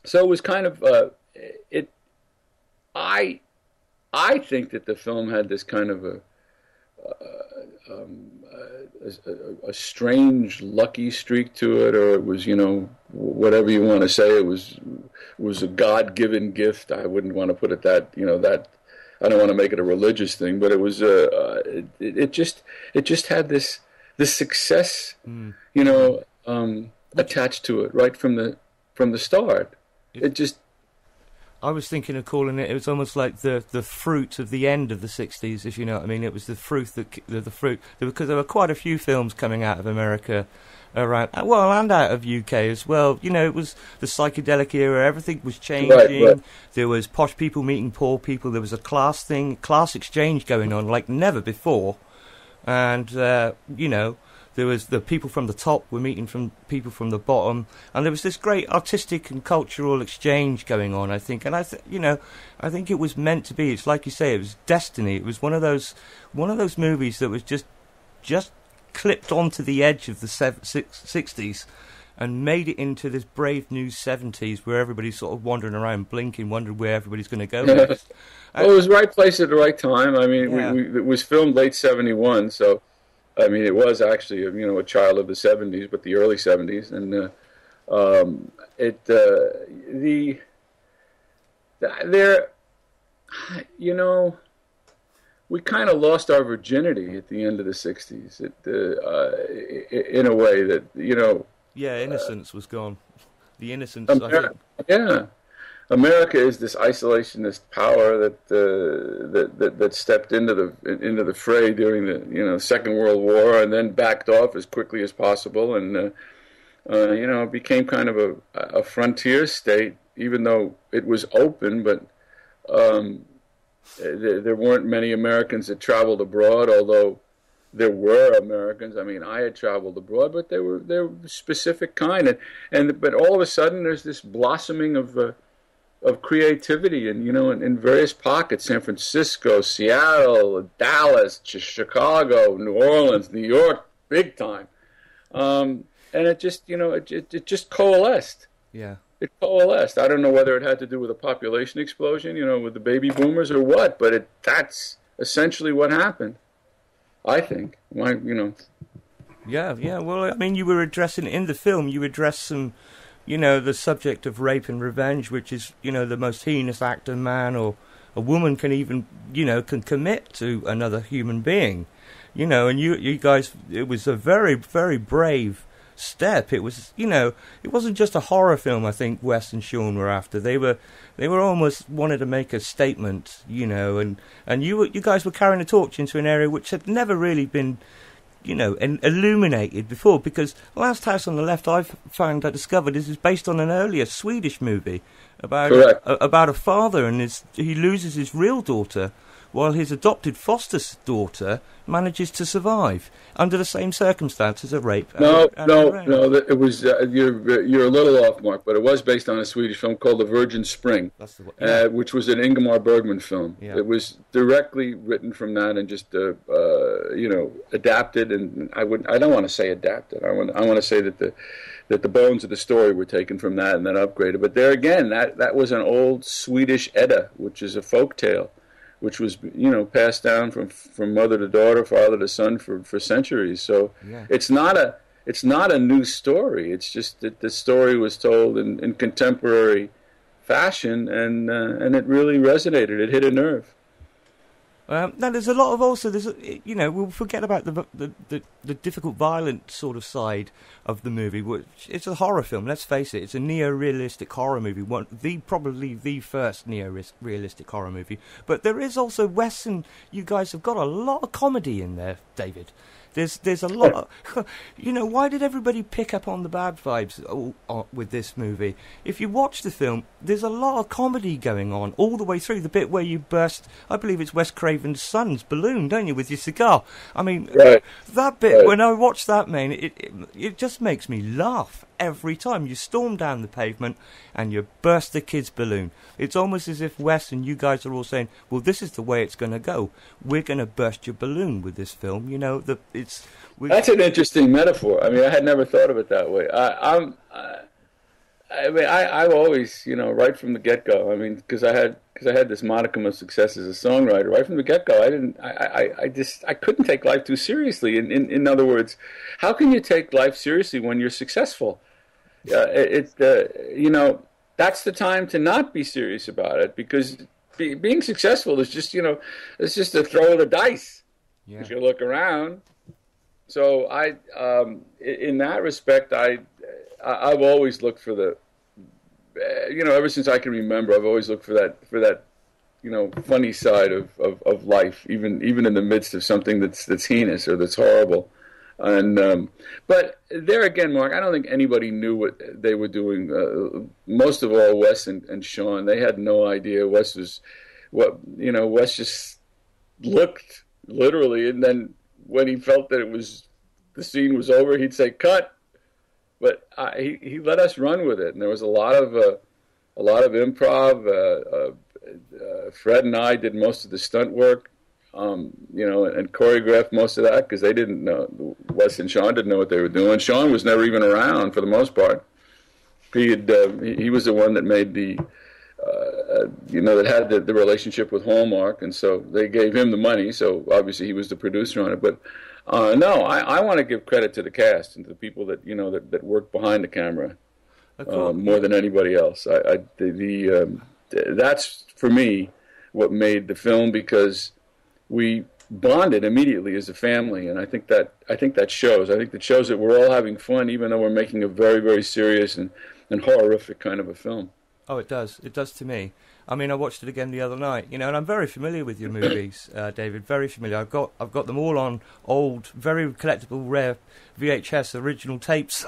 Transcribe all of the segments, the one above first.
So it was kind of it. I I think that the film had this kind of a strange lucky streak to it, or it was, whatever you want to say. It was a God-given gift. I wouldn't want to put it that, that. I don't want to make it a religious thing, but it was it just had this success, Mm. attached to it right from the start. It just I was thinking of calling it. It was almost like the fruit of the end of the '60s, if you know what I mean. It was the fruit the fruit, because there were quite a few films coming out of America around, well, and out of UK as well. It was the psychedelic era. Everything was changing. right. There was posh people meeting poor people. There was a class exchange going on like never before, and there was the people from the top were meeting from people from the bottom, and there was this great artistic and cultural exchange going on, I think. And I think it was meant to be. It's like you say, it was destiny. It was one of those movies that was just clipped onto the edge of the 60s and made it into this brave new 70s where everybody's sort of wandering around blinking, wondering where everybody's going to go next. Well, it was right place at the right time. I mean, Yeah. it was filmed late '71, so I mean, it was actually a child of the '70s, but the early '70s, and there, we kind of lost our virginity at the end of the '60s. In a way that Yeah, innocence was gone. The innocence, I America, think. yeah. America is this isolationist power that stepped into the fray during the Second World War, and then backed off as quickly as possible, and became kind of a frontier state, even though it was open. But there weren't many Americans that traveled abroad, although there were Americans. I mean, I had traveled abroad, but they were specific kind, but all of a sudden there's this blossoming of creativity, and in various pockets: San Francisco, Seattle, Dallas, Chicago, New Orleans, New York, big time. And it just it just coalesced. Yeah. It coalesced. I don't know whether it had to do with a population explosion, with the baby boomers or what, but that's essentially what happened, I think. Yeah. Well, I mean, you were addressing in the film. You addressed some, the subject of rape and revenge, which is, the most heinous act a man or a woman can even, can commit to another human being, and you guys, it was a very, very brave step. It was, it wasn't just a horror film. I think Wes and Sean were after. They were almost wanted to make a statement, and you guys were carrying a torch into an area which had never really been, illuminated before, because Last House on the Left, I discovered, is based on an earlier Swedish movie about a father and he loses his real daughter while his adopted foster daughter manages to survive under the same circumstances of rape. No. It was you're a little off, Mark, but it was based on a Swedish film called The Virgin Spring, That's the one. Yeah. which was an Ingmar Bergman film. Yeah. It was directly written from that and just adapted. And I don't want to say adapted. I want to say that the bones of the story were taken from that and then upgraded. But there again, that was an old Swedish Edda, which is a folk tale, which was passed down from mother to daughter, father to son for centuries. So Yeah. it's not a new story. It's just that the story was told in contemporary fashion, and it really resonated. It hit a nerve. Now, there's a lot of we'll forget about the difficult, violent sort of side of the movie. Which it's a horror film. Let's face it, it's a neo-realistic horror movie. Probably the first neo-realistic horror movie. But there is also Wes, and you guys have got a lot of comedy in there, David. There's a lot of, why did everybody pick up on the bad vibes with this movie? If you watch the film, there's a lot of comedy going on all the way through. The bit where you burst, I believe it's Wes Craven's son's balloon, don't you, with your cigar? I mean, Right. that bit, Right. when I watch that, man, it just makes me laugh every time. You storm down the pavement and you burst the kid's balloon. It's almost as if Wes and you guys are all saying, well, this is the way it's going to go. We're going to burst your balloon with this film. That's an interesting metaphor. I mean, I had never thought of it that way. I mean, I've always, right from the get-go. I mean, because I had this modicum of success as a songwriter. Right from the get-go, I couldn't take life too seriously. In other words, how can you take life seriously when you're successful? That's the time to not be serious about it, because being successful is just, it's just a throw of the dice. Yeah. If you look around. So in that respect, I've always looked for the, ever since I can remember, I've always looked for that, funny side of life, even in the midst of something that's heinous or that's horrible. And but there again, Mark, I don't think anybody knew what they were doing. Most of all, Wes and Sean, they had no idea. Wes just looked literally, and then when he felt that the scene was over, he'd say cut. But he let us run with it, and there was a lot of improv. Fred and I did most of the stunt work, and choreographed most of that, because they didn't know. Wes and Sean didn't know what they were doing. Sean was never even around for the most part. He was the one that made that had the relationship with Hallmark, and so they gave him the money. So obviously he was the producer on it. But no, I want to give credit to the cast and to the people that that work behind the camera more than anybody else. That's for me what made the film, because we bonded immediately as a family, and I think that shows. I think that shows that we're all having fun, even though we're making a very, very serious and horrific kind of a film. Oh, it does. It does to me. I mean, I watched it again the other night, and I'm very familiar with your movies, David. Very familiar. I've got them all on old, very collectible, rare VHS original tapes,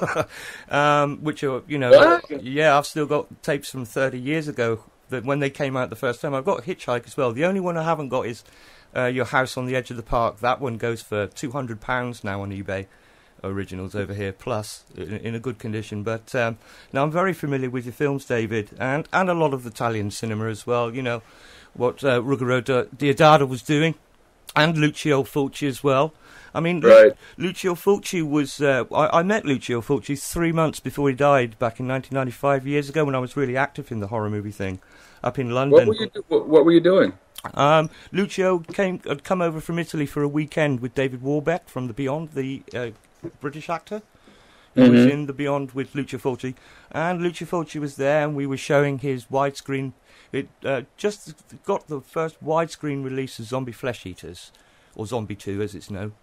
which are, yeah, I've still got tapes from 30 years ago that when they came out the first time. I've got Hitchhike as well. The only one I haven't got is Your House on the Edge of the Park. That one goes for £200 now on eBay. Originals over here, plus in a good condition. But now I'm very familiar with your films, David, and a lot of Italian cinema as well. What Ruggero Deodato was doing, and Lucio Fulci as well. I mean, right. Lucio Fulci was... I met Lucio Fulci 3 months before he died back in 1995, years ago, when I was really active in the horror movie thing up in London. What were you doing? Lucio had come over from Italy for a weekend with David Warbeck from The Beyond, the British actor. He was in The Beyond with Lucio Fulci, and Lucio Fulci was there, and we were showing his widescreen. It just got the first widescreen release of Zombie Flesh Eaters, or Zombie 2 as it's known,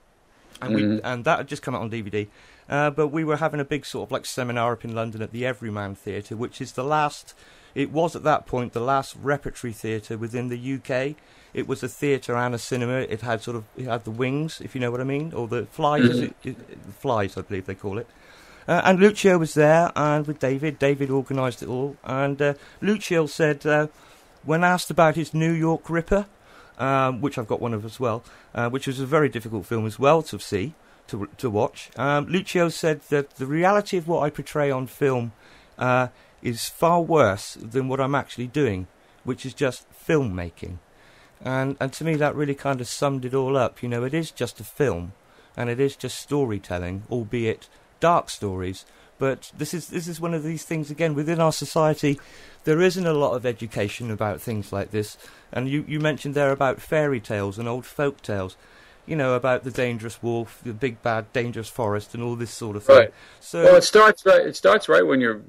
and that had just come out on DVD. But we were having a big sort of like seminar up in London at the Everyman Theatre, which is the last. It was at that point the last repertory theatre within the UK. It was a theatre and a cinema. It had the wings, if you know what I mean, or the flies. Flies, I believe they call it. And Lucio was there, and with David. David organised it all. And Lucio said, when asked about his New York Ripper, which I've got one of as well, which was a very difficult film as well to watch. Lucio said that the reality of what I portray on film is far worse than what I'm actually doing, which is just filmmaking. And to me that really kind of summed it all up. It is just a film, and it is just storytelling, albeit dark stories. But this is one of these things, again, within our society, there isn't a lot of education about things like this. And you mentioned there about fairy tales and old folk tales, about the dangerous wolf, the big bad dangerous forest, and all this sort of thing. Right. So, well, it starts right when you're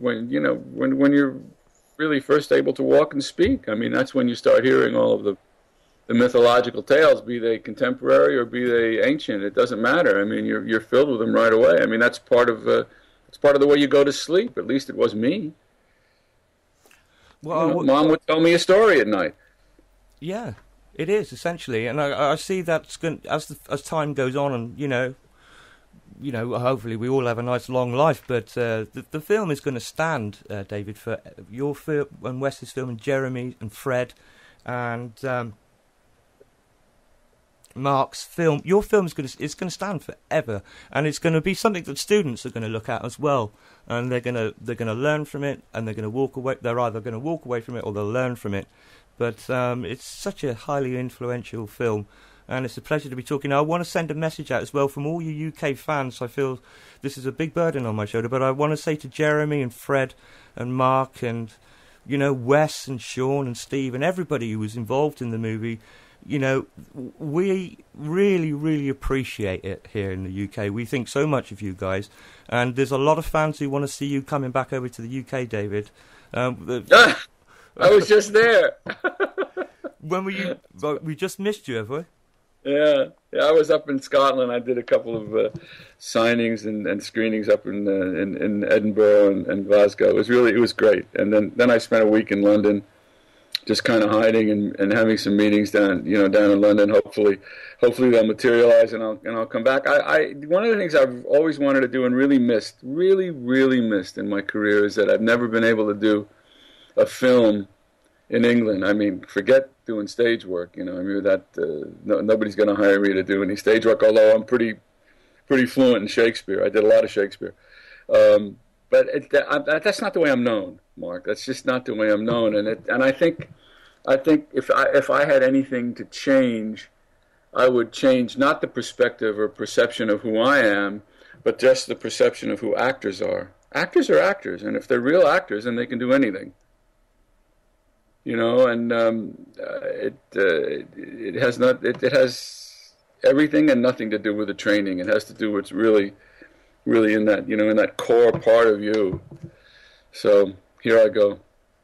really first able to walk and speak. I mean, that's when you start hearing all of the mythological tales, be they contemporary or be they ancient. It doesn't matter. I mean, you're filled with them right away. I mean, that's part of the way you go to sleep. At least it was me. Well, Mom would tell me a story at night. Yeah, it is essentially, and I see that's going as time goes on, and hopefully we all have a nice long life. But the film is going to stand, David, for your film and Wes's film, and Jeremy and Fred, and Mark's film. Your film is going to stand forever, and it's going to be something that students are going to look at as well, and they're going to learn from it, and they're going to walk away. They're either going to walk away from it or they'll learn from it. But it's such a highly influential film, and it's a pleasure to be talking. I want to send a message out as well from all you UK fans. I feel this is a big burden on my shoulder, but I want to say to Jeremy and Fred and Mark and, you know, Wes and Sean and Steve and everybody who was involved in the movie, you know, we really, really appreciate it here in the UK. We think so much of you guys, and there's a lot of fans who want to see you coming back over to the UK, David. I was just there. When were you? Well, we just missed you, have we? Yeah, I was up in Scotland. I did a couple of signings and screenings up in Edinburgh and Glasgow. It was great. And then I spent a week in London, just kind of hiding and having some meetings down in London. Hopefully they'll materialize and I'll come back. One of the things I've always wanted to do and really missed in my career is that I've never been able to do a film in England. I mean, forget doing stage work. You know, I mean nobody's going to hire me to do any stage work. Although I'm pretty fluent in Shakespeare. I did a lot of Shakespeare. But that's not the way I'm known, Mark. That's just not the way I'm known. And I think if I had anything to change, I would change not the perspective or perception of who I am, but just the perception of who actors are. Actors are actors, and if they're real actors, then they can do anything. You know, and it has everything and nothing to do with the training. It has to do with what's really in that, you know, in that core part of you. So here I go.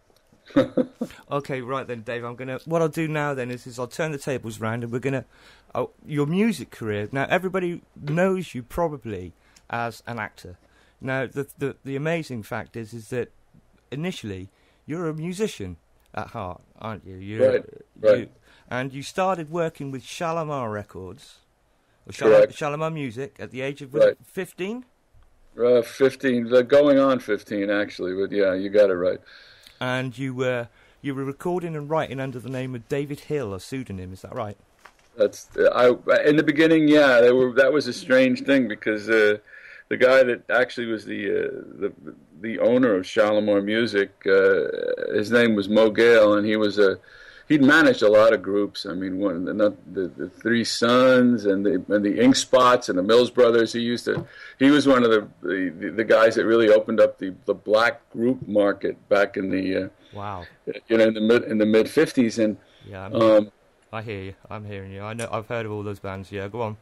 Okay, right then, Dave. What I'll do now then is I'll turn the tables round, and we're gonna your music career. Now, everybody knows you probably as an actor. Now, the amazing fact is that initially you're a musician at heart, aren't you? Right. And you started working with Shalimar Records, or Shalimar Music, at the age of 15. 15, going on 15 actually, but yeah, you got it right. And you were recording and writing under the name of David Hill, a pseudonym. Is that right? That's in the beginning. Yeah, that was a strange thing because the guy that actually was the owner of Shalimar Music, his name was Mo Gale, and he'd managed a lot of groups. I mean, the Three Sons and the Ink Spots and the Mills Brothers. He was one of the guys that really opened up the black group market back in the in the mid '50s. And yeah, I hear you. I'm hearing you. I know. I've heard of all those bands. Yeah, go on.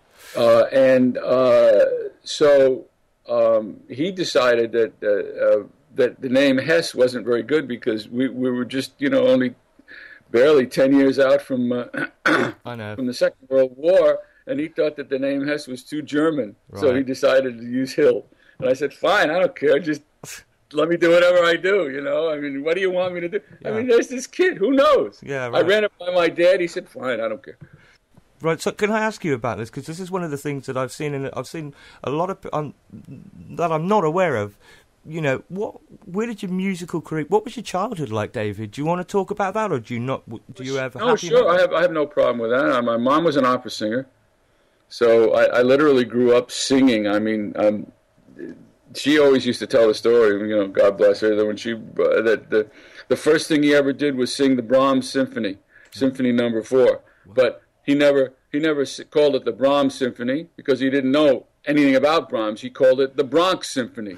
So he decided that the name Hess wasn't very good because we were just only barely 10 years out from from the Second World War, and he thought that the name Hess was too German, so he decided to use Hill. And I said, fine, I don't care, just let me do whatever I do, I mean, what do you want me to do? Yeah. I mean, there's this kid, who knows? Yeah, right. I ran it by my dad, he said, fine, I don't care. Right, so can I ask you about this? Because this is one of the things that I've seen a lot of that I'm not aware of. Where did your musical career? What was your childhood like, David? Do you want to talk about that, or do you not? Do you ever? Oh, sure. I have no problem with that. My mom was an opera singer, so I literally grew up singing. I mean, she always used to tell the story. God bless her. That when the first thing he ever did was sing the Brahms Symphony Number 4, but he never called it the Brahms Symphony because he didn't know anything about Brahms. He called it the Bronx Symphony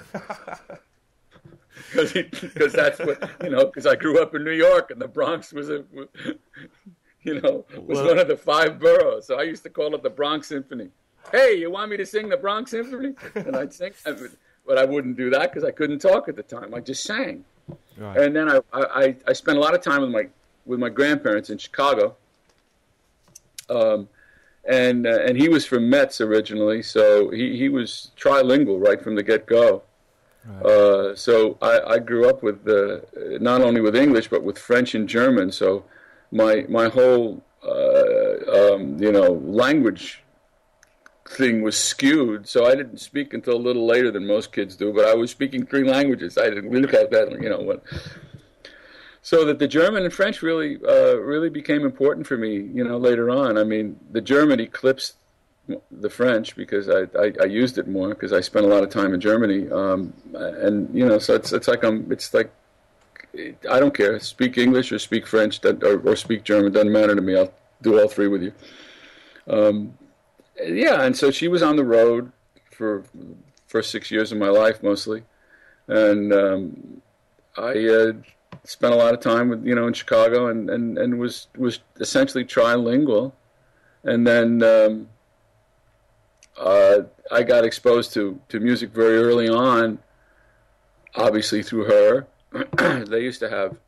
because that's what because I grew up in New York and the Bronx was one of the 5 boroughs, so I used to call it the Bronx Symphony. Hey, you want me to sing the Bronx Symphony? And I'd sing, but I wouldn't do that because I couldn't talk at the time. I just sang. Right. And then I spent a lot of time with my grandparents in Chicago. And he was from Metz originally, so he was trilingual right from the get-go. Right. So I grew up with not only with English but with French and German. So my whole language thing was skewed. So I didn't speak until a little later than most kids do. But I was speaking 3 languages. I didn't look at that, So that the German and French really became important for me, later on. I mean, the German eclipsed the French because I used it more because I spent a lot of time in Germany, so it's like I don't care. Speak English or speak French or speak German, doesn't matter to me. I'll do all 3 with you. Yeah, and so she was on the road for first 6 years of my life mostly, and I spent a lot of time with in Chicago, and was essentially trilingual, and then I got exposed to music very early on, obviously through her. They used to have